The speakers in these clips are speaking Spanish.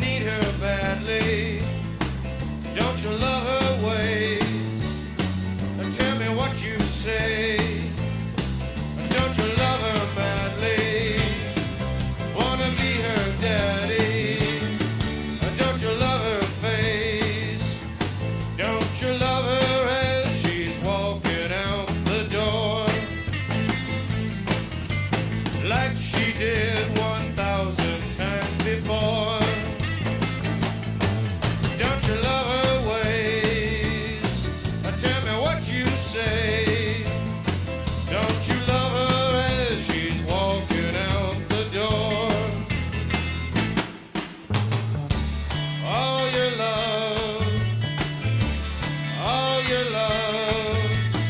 need her badly. Don't you love her ways? Tell me what you say. Don't you love her madly? Wanna be her daddy? Don't you love her face? Don't you love her as she's walking out the door? Like she did 1,000 times before. Don't you love her ways? Tell me what you say. Don't you love her as she's walking out the door? All your love, all your love,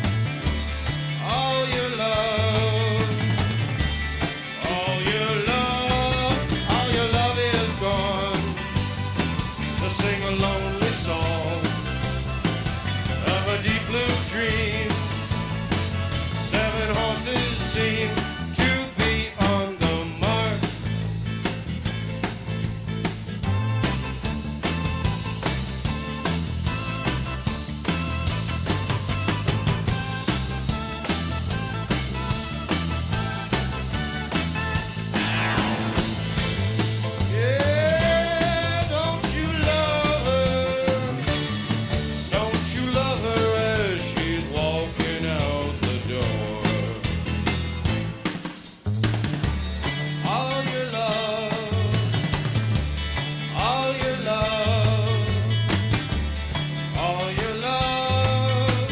all your love, all your love, all your love is gone. So sing a lonely song of a deep blue dream. 7 horses seem to be on the mark. Yeah, don't you love her? Don't you love her as she's walking out the door? All your love, all your love, all your love.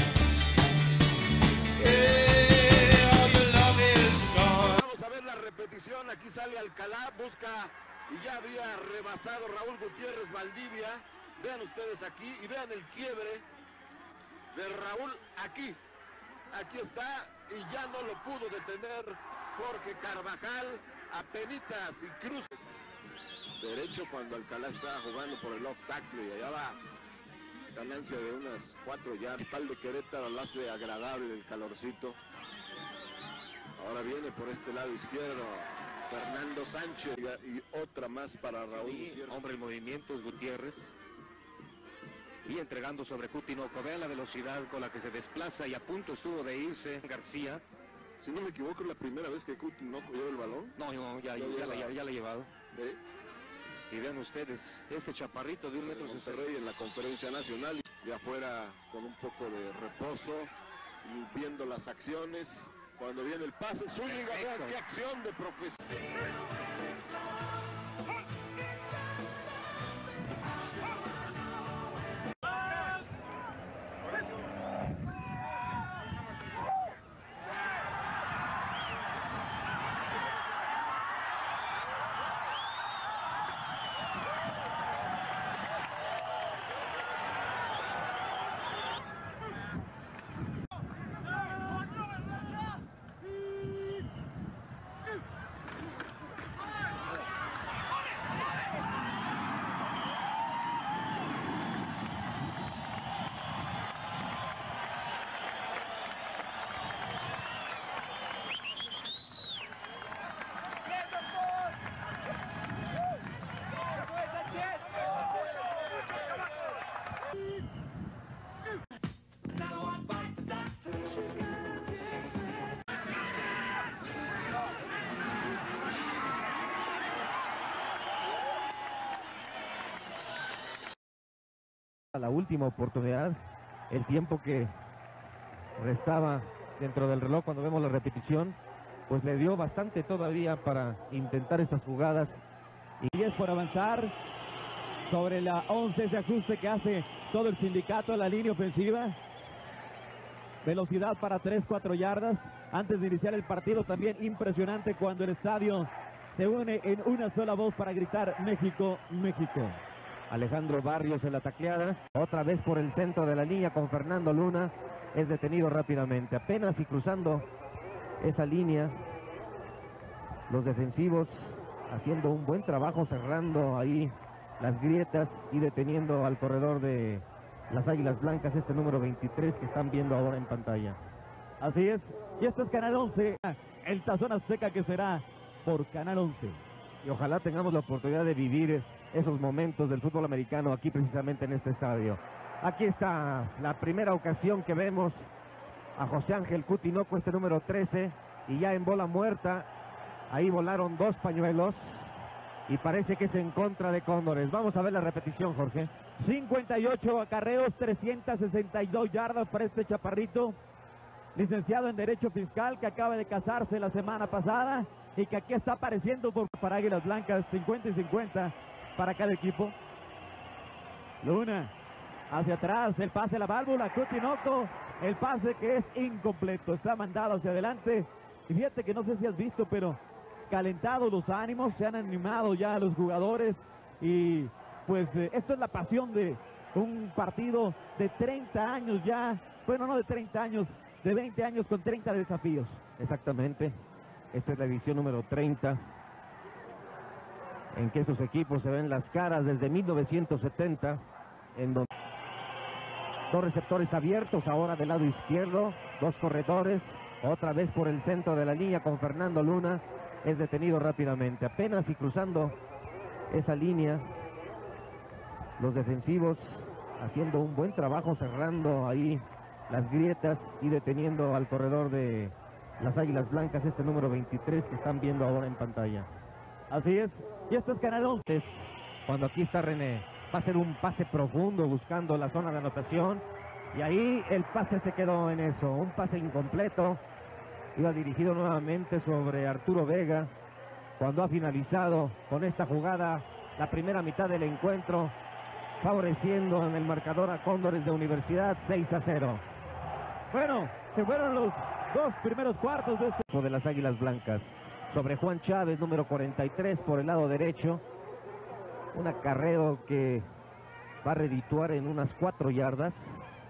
Yeah, all your love is gone. Vamos a ver la repetición. Aquí sale Alcalá, busca y ya había rebasado Raúl Gutiérrez Valdivia. Vean ustedes aquí y vean el quiebre de Raúl aquí. Aquí está y ya no lo pudo detener Jorge Carvajal. Apenitas y cruz derecho cuando Alcalá está jugando por el off tackle y allá va ganancia de unas 4 yardas. Tal de Querétaro lo hace agradable el calorcito. Ahora viene por este lado izquierdo Fernando Sánchez y otra más para Raúl Gutiérrez. Hombre en movimiento es Gutiérrez. Y entregando sobre Cutinoco. Vean la velocidad con la que se desplaza y a punto estuvo de irse García. Si no me equivoco, es la primera vez que Cutinoco lleva el balón. No, ya la he llevado. ¿Eh? Y vean ustedes, este chaparrito de 1,60 m. Monterrey en la conferencia nacional. De afuera con un poco de reposo, y viendo las acciones. Cuando viene el pase, Zúñiga, vean qué acción de profesión. La última oportunidad, el tiempo que restaba dentro del reloj cuando vemos la repetición, pues le dio bastante todavía para intentar estas jugadas. Y 10 por avanzar sobre la 11, ese ajuste que hace todo el sindicato, la línea ofensiva. Velocidad para 3-4 yardas antes de iniciar el partido. También impresionante cuando el estadio se une en una sola voz para gritar México, México. Alejandro Barrios en la tacleada, otra vez por el centro de la línea con Fernando Luna, es detenido rápidamente, apenas y cruzando esa línea, los defensivos haciendo un buen trabajo, cerrando ahí las grietas y deteniendo al corredor de las Águilas Blancas, este número 23 que están viendo ahora en pantalla. Así es, y este es Canal 11, el Tazón Azteca que será por Canal 11. y ojalá tengamos la oportunidad de vivir esos momentos del fútbol americano aquí precisamente en este estadio. Aquí está la primera ocasión que vemos a José Ángel Cuti Noco, este número 13, y ya en bola muerta, ahí volaron 2 pañuelos y parece que es en contra de Cóndores. Vamos a ver la repetición, Jorge. 58 acarreos, 362 yardas para este chaparrito, licenciado en Derecho Fiscal, que acaba de casarse la semana pasada y que aquí está apareciendo para Águilas Blancas. 50 y 50 para cada equipo. Luna hacia atrás, el pase a la válvula, Cuti Noco, el pase que es incompleto, está mandado hacia adelante. Y fíjate que no sé si has visto, pero calentados los ánimos, se han animado ya los jugadores y pues esto es la pasión de un partido de 30 años ya, bueno, no de 30 años, de 20 años con 30 desafíos. Exactamente, esta es la edición número 30, en que esos equipos se ven las caras desde 1970, en donde 2 receptores abiertos, ahora del lado izquierdo, 2 corredores, otra vez por el centro de la línea con Fernando Luna, es detenido rápidamente, apenas y cruzando esa línea, los defensivos haciendo un buen trabajo, cerrando ahí las grietas y deteniendo al corredor de las Águilas Blancas, este número 23 que están viendo ahora en pantalla. Así es, y esto es Canal 11. Cuando aquí está René, va a ser un pase profundo buscando la zona de anotación, y ahí el pase se quedó en eso, un pase incompleto, iba dirigido nuevamente sobre Arturo Vega, cuando ha finalizado con esta jugada la primera mitad del encuentro, favoreciendo en el marcador a Cóndores de Universidad 6-0. Bueno, se fueron los 2 primeros cuartos de este De las Águilas Blancas, sobre Juan Chávez, número 43 por el lado derecho, un acarreo que va a redituar en unas 4 yardas,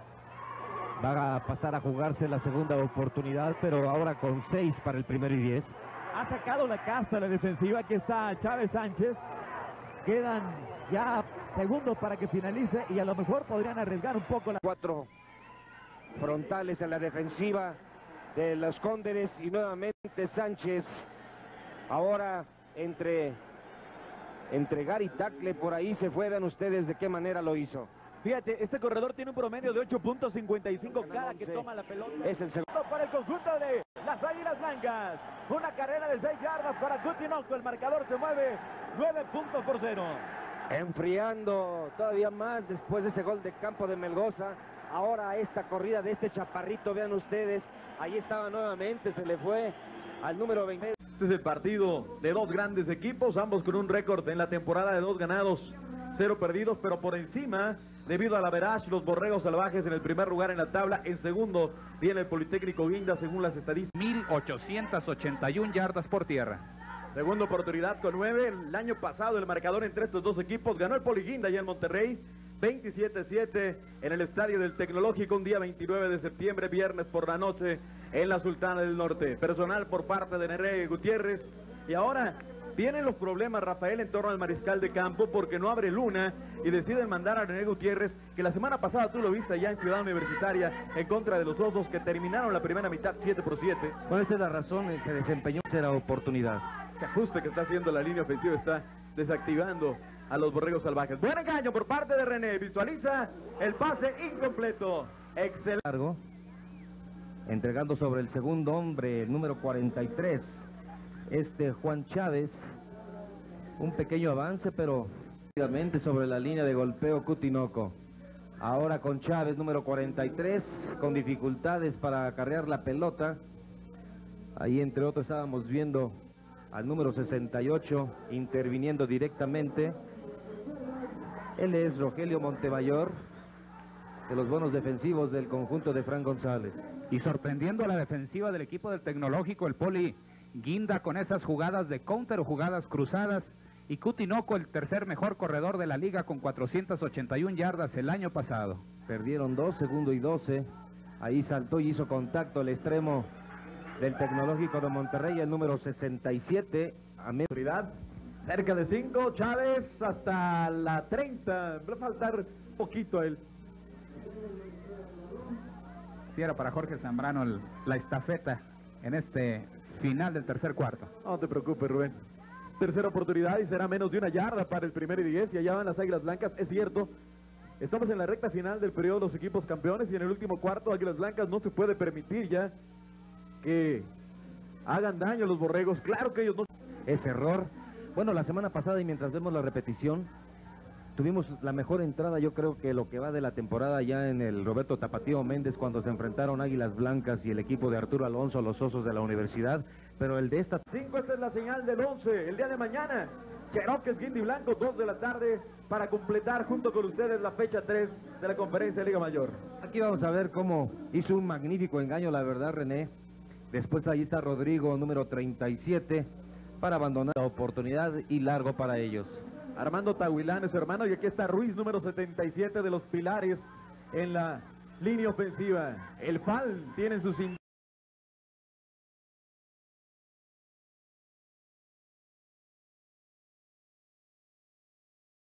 va a pasar a jugarse la segunda oportunidad, pero ahora con 6 para el 1º y 10. Ha sacado la casta la defensiva, aquí está Chávez Sánchez, quedan ya segundos para que finalice y a lo mejor podrían arriesgar un poco. 4 frontales en la defensiva de los Cóndores y nuevamente Sánchez, ahora entre gar y tackle, por ahí se fue. Vean ustedes de qué manera lo hizo. Fíjate, este corredor tiene un promedio de 8.55 cada que toma la pelota. Es el segundo para el conjunto de las Águilas Blancas. Una carrera de 6 yardas para Cuti Noco. El marcador se mueve 9 puntos por 0. Enfriando todavía más después de ese gol de campo de Melgoza. Ahora esta corrida de este chaparrito, vean ustedes. Ahí estaba nuevamente, se le fue al número 20. Este es el partido de 2 grandes equipos, ambos con un récord en la temporada de 2 ganados, 0 perdidos, pero por encima, debido a la Verage, los Borregos Salvajes en el primer lugar en la tabla. En segundo viene el Politécnico Guinda, según las estadísticas. 1,881 yardas por tierra. Segunda oportunidad con 9. El año pasado el marcador entre estos 2 equipos ganó el Poli Guinda allá en Monterrey, 27-7 en el Estadio del Tecnológico, un día 29 de septiembre, viernes por la noche, en la Sultana del Norte. Personal por parte de Nery Gutiérrez. Y ahora vienen los problemas, Rafael, en torno al mariscal de campo, porque no abre Luna y deciden mandar a René Gutiérrez, que la semana pasada tú lo viste allá en Ciudad Universitaria en contra de los Osos, que terminaron la primera mitad 7-7. Bueno, esta es la razón, se desempeñó esa oportunidad. Este ajuste que está haciendo la línea ofensiva está desactivando a los Borregos Salvajes. Buen engaño por parte de René, visualiza el pase incompleto. Excelente. Largo, entregando sobre el segundo hombre, el número 43, Juan Chávez. Un pequeño avance, pero rápidamente sobre la línea de golpeo Cuti Noco. Ahora con Chávez, número 43, con dificultades para acarrear la pelota. Ahí entre otros estábamos viendo al número 68 interviniendo directamente. Él es Rogelio Montemayor, de los bonos defensivos del conjunto de Fran González. Y sorprendiendo a la defensiva del equipo del Tecnológico, el Poli Guinda, con esas jugadas de counter o jugadas cruzadas. Y Cuti Noco, el tercer mejor corredor de la liga, con 481 yardas el año pasado. Perdieron 2, segundo y 12. Ahí saltó y hizo contacto el extremo del Tecnológico de Monterrey, el número 67, a media. Cerca de 5, Chávez hasta la 30. Va a faltar poquito a él. Si era para Jorge Zambrano la estafeta en este final del tercer cuarto. No te preocupes, Rubén. Tercera oportunidad y será menos de 1 yarda para el 1º y 10. Y allá van las Águilas Blancas, es cierto. Estamos en la recta final del periodo de los equipos campeones y en el último cuarto Águilas Blancas no se puede permitir ya que hagan daño a los borregos. Claro que ellos no... Ese error. Bueno, la semana pasada y mientras vemos la repetición, tuvimos la mejor entrada, yo creo que lo que va de la temporada ya en el Roberto Tapatío Méndez cuando se enfrentaron Águilas Blancas y el equipo de Arturo Alonso, los Osos de la Universidad, pero el de esta... 5, esta es la señal del 11, el día de mañana, Cheroques, Guindy Blanco, 2 de la tarde, para completar junto con ustedes la fecha 3 de la Conferencia de Liga Mayor. Aquí vamos a ver cómo hizo un magnífico engaño, la verdad, René. Después ahí está Rodrigo, número 37, para abandonar la oportunidad y largo para ellos. Armando Tahuilán es su hermano y aquí está Ruiz, número 77 de los Pilares en la línea ofensiva. El FAL tiene sus...